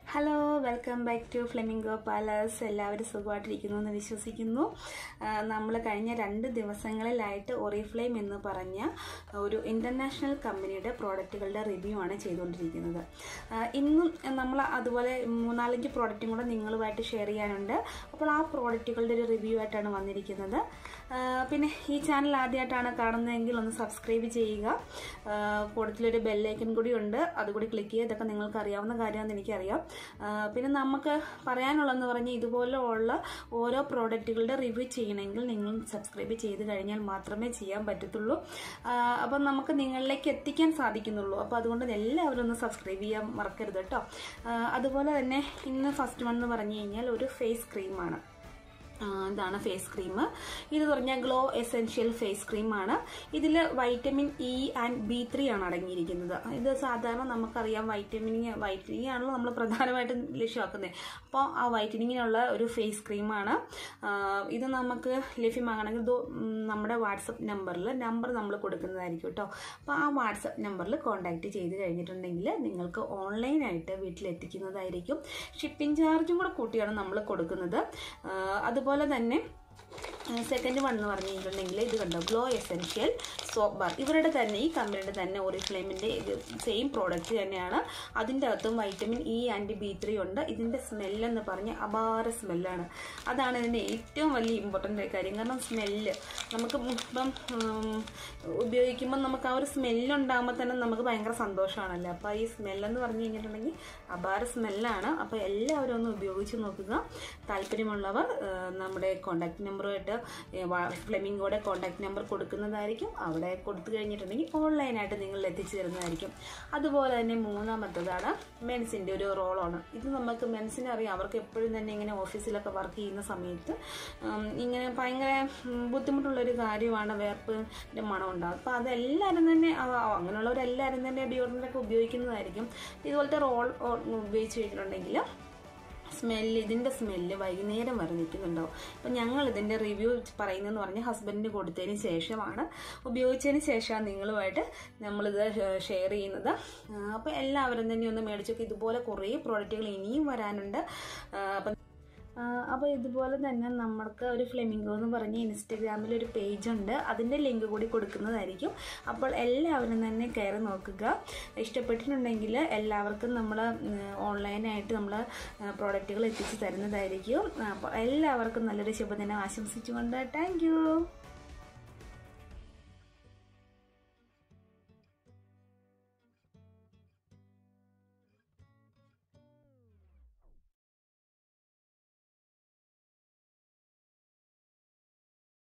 Hello welcome back to Flamingo Palace. എല്ലാവരും സുഖമായിട്ടിരിക്കുന്നു എന്ന് വിശ്വസിക്കുന്നു. നമ്മൾ കഴിഞ്ഞ 2 ദിവസങ്ങളിലായിട്ട് ഒറിഫ്ലെയിം എന്ന് പറഞ്ഞ ഒരു ഇൻ്റർനാഷണൽ കമ്പനിയുടെ പ്രോഡക്റ്റുകളുടെ റിവ്യൂ ആണ് ചെയ്തുകൊണ്ടിരിക്കുന്നത്. ഇന്നും നമ്മൾ അതുപോലെ 3-4 പ്രോഡക്റ്റും കൂടെ നിങ്ങളുമായിട്ട് ഷെയർ ചെയ്യാനുണ്ട്. അപ്പോൾ ആ പ്രോഡക്റ്റുകളുടെ ഒരു റിവ്യൂ ആയിട്ടാണ് വന്നിരിക്കുന്നത്. പിന്നെ ഈ ചാനൽ ആദ്യമായിട്ടാണ് കാണുന്നതെങ്കിൽ ഒന്ന് സബ്സ്ക്രൈബ് ചെയ്യുക. കൂട്ടത്തിലൊരു ബെല്ലൈക്കൺ കൂടി ഉണ്ട്, അതുകൂടി ക്ലിക്ക് ചെയ്യുക. ഇതൊക്കെ നിങ്ങൾക്ക് അറിയാവുന്ന കാര്യമാണെന്ന് എനിക്കറിയാം. പിന്നെ നമുക്ക് പറയാനുള്ളതെന്ന് പറഞ്ഞാൽ ഇതുപോലെയുള്ള ഓരോ പ്രോഡക്റ്റുകളുടെ റിവ്യൂ ചെയ്യണമെങ്കിൽ നിങ്ങൾ സബ്സ്ക്രൈബ് ചെയ്ത് കഴിഞ്ഞാൽ മാത്രമേ ചെയ്യാൻ പറ്റത്തുള്ളൂ. അപ്പം നമുക്ക് നിങ്ങളിലേക്ക് എത്തിക്കാൻ സാധിക്കുന്നുള്ളൂ. അപ്പോൾ അതുകൊണ്ട് എല്ലാവരും ഒന്ന് സബ്സ്ക്രൈബ് ചെയ്യാൻ മറക്കരുത് കേട്ടോ. അതുപോലെ തന്നെ ഇന്ന് ഫസ്റ്റ് വൺ എന്ന് പറഞ്ഞു കഴിഞ്ഞാൽ ഒരു ഫേസ് ക്രീമാണ്. ഇതാണ് ഫേസ് ക്രീം. ഇത് പറഞ്ഞാൽ ഗ്ലോ എസെൻഷ്യൽ ഫേസ് ക്രീമാണ്. ഇതിൽ വൈറ്റമിൻ ഇ ആൻഡ് B3 ആണ് അടങ്ങിയിരിക്കുന്നത്. ഇത് സാധാരണ നമുക്കറിയാം വൈറ്റമിനിങ് ആണല്ലോ നമ്മൾ പ്രധാനമായിട്ടും ലക്ഷ്യമാക്കുന്നത്. അപ്പോൾ ആ വൈറ്റനിങ്ങിനുള്ള ഒരു ഫേസ് ക്രീമാണ്. ഇത് നമുക്ക് ലഭ്യമാകണമെങ്കിൽ നമ്മുടെ വാട്സപ്പ് നമ്പർ നമ്മൾ കൊടുക്കുന്നതായിരിക്കും കേട്ടോ. അപ്പോൾ ആ വാട്സപ്പ് നമ്പറിൽ കോൺടാക്റ്റ് ചെയ്ത് കഴിഞ്ഞിട്ടുണ്ടെങ്കിൽ നിങ്ങൾക്ക് ഓൺലൈനായിട്ട് വീട്ടിലെത്തിക്കുന്നതായിരിക്കും. ഷിപ്പിംഗ് ചാർജും കൂടെ കൂട്ടിയാണ് നമ്മൾ കൊടുക്കുന്നത്. അതുപോലെ തന്നെ സെക്കൻഡ് വൺ എന്ന് പറഞ്ഞു കഴിഞ്ഞിട്ടുണ്ടെങ്കിൽ ഇത് കണ്ടോ, ഗ്ലോ എസെൻഷ്യൽ സോപ്പ് ബാർ. ഇവരുടെ തന്നെ ഈ കമ്പനിയുടെ തന്നെ ഒറിഫ്ലെയിമിൻ്റെ സെയിം പ്രോഡക്റ്റ് തന്നെയാണ്. അതിൻ്റെ അകത്തും വൈറ്റമിൻ ഇ ആൻഡ് B3 ഉണ്ട്. ഇതിൻ്റെ സ്മെല്ലെന്ന് പറഞ്ഞാൽ അപാര സ്മെല്ലാണ്. അതാണ് ഇതിൻ്റെ ഏറ്റവും വലിയ ഇമ്പോർട്ടൻ്റ് കാര്യം. കാരണം സ്മെല്ല് നമുക്ക് ഇപ്പം ഉപയോഗിക്കുമ്പോൾ നമുക്ക് ആ ഒരു സ്മെല്ലുണ്ടാകുമ്പോൾ തന്നെ നമുക്ക് ഭയങ്കര സന്തോഷമാണല്ലോ. അപ്പോൾ ഈ സ്മെല്ലെന്ന് പറഞ്ഞു കഴിഞ്ഞിട്ടുണ്ടെങ്കിൽ അപാര സ്മെല്ലാണ്. അപ്പോൾ എല്ലാവരും ഒന്ന് ഉപയോഗിച്ച് നോക്കുക. താല്പര്യമുള്ളവർ നമ്മുടെ കോൺടാക്ട് നമ്പറുമായിട്ട് ഫ്ലെമിംഗോയുടെ കോൺടാക്ട് നമ്പർ കൊടുക്കുന്നതായിരിക്കും. അവിടെ കൊടുത്തു കഴിഞ്ഞിട്ടുണ്ടെങ്കിൽ ഓൺലൈനായിട്ട് നിങ്ങൾ എത്തിച്ചു തരുന്നതായിരിക്കും. അതുപോലെ തന്നെ മൂന്നാമത്തതാണ് മെൻസിൻ്റെ ഒരു റോളാണ്. ഇത് നമുക്ക് മെൻസിനെ അറിയാം, അവർക്ക് എപ്പോഴും തന്നെ ഇങ്ങനെ ഓഫീസിലൊക്കെ വർക്ക് ചെയ്യുന്ന സമയത്ത് ഇങ്ങനെ ഭയങ്കര ബുദ്ധിമുട്ടുള്ളൊരു കാര്യമാണ് വേർപ്പിൻ്റെ മണം ഉണ്ടാകും. അപ്പോൾ അതെല്ലാവരും തന്നെ അങ്ങനെയുള്ളവരെല്ലാവരും തന്നെ ഡിയോഡ്രൻ്റൊക്കെ ഉപയോഗിക്കുന്നതായിരിക്കും. ഇതുപോലത്തെ റോൾ ഉപയോഗിച്ച് കഴിഞ്ഞിട്ടുണ്ടെങ്കിൽ ഇതിൻ്റെ സ്മെല്ല് വൈകുന്നേരം വരെ നിൽക്കുന്നുണ്ടാവും. അപ്പം ഞങ്ങൾ ഇതിൻ്റെ റിവ്യൂ പറയുന്നതെന്ന് പറഞ്ഞാൽ ഹസ്ബൻഡിന് കൊടുത്തതിന് ശേഷമാണ്, ഉപയോഗിച്ചതിന് ശേഷമാണ് നിങ്ങളുമായിട്ട് നമ്മളിത് ഷെയർ ചെയ്യുന്നത്. അപ്പോൾ എല്ലാവരും തന്നെ ഒന്ന് മേടിച്ചൊക്കെ. ഇതുപോലെ കുറേ പ്രോഡക്റ്റുകൾ ഇനിയും വരാനുണ്ട്. അപ്പോൾ ഇതുപോലെ തന്നെ നമ്മൾക്ക് ഒരു ഫ്ലെമിംഗോ എന്ന് പറഞ്ഞ് ഇൻസ്റ്റഗ്രാമിൽ ഒരു പേജുണ്ട്. അതിൻ്റെ ലിങ്ക് കൂടി കൊടുക്കുന്നതായിരിക്കും. അപ്പോൾ എല്ലാവരും തന്നെ കയറി നോക്കുക. ഇഷ്ടപ്പെട്ടിട്ടുണ്ടെങ്കിൽ എല്ലാവർക്കും നമ്മൾ ഓൺലൈനായിട്ട് നമ്മൾ പ്രോഡക്റ്റുകൾ എത്തിച്ച് തരുന്നതായിരിക്കും. അപ്പോൾ എല്ലാവർക്കും നല്ലൊരു ശുഭദിനം ആശംസിച്ചുകൊണ്ട് താങ്ക് യു.